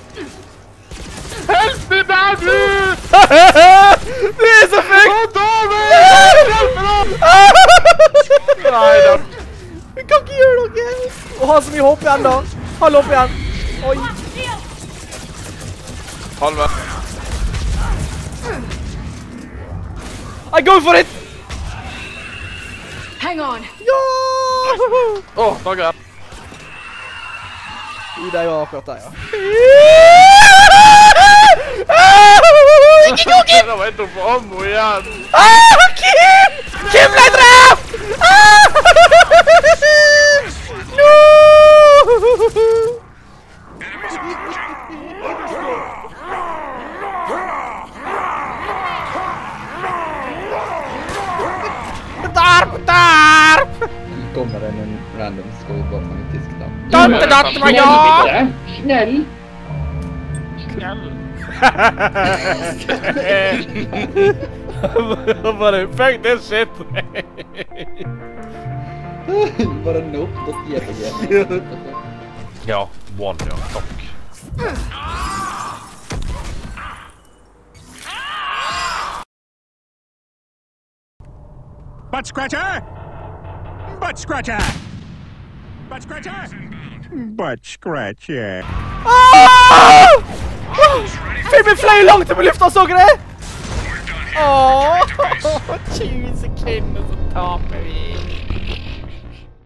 Help me, baby! Du er så fuck! Å, David! Hjelp meg da! Nei da. Vi kan ikke gjøre noe! Å, ha så mye hopp igjen da. Halv hopp igjen. Oi. Halve. I go for it! Hang on. Ja! Å, takk jeg. Det var akkurat der, ja. Ikke gå, Kim! Da var jeg tom på ammo igjen. Kim! Kim ble drept! No! Derp! Kommer det en random skål bak meg fisk da? Datt var ja! Snäll! Bare, fuck this shit! Bara nope, .jpg. Ja, one, ja, takk. Butt scratcher! Butt scratcher! Butt scratcher! Butt scratcher. Filmen fløy langt opp i lufta, så dere det? 20 sekunder så taper vi.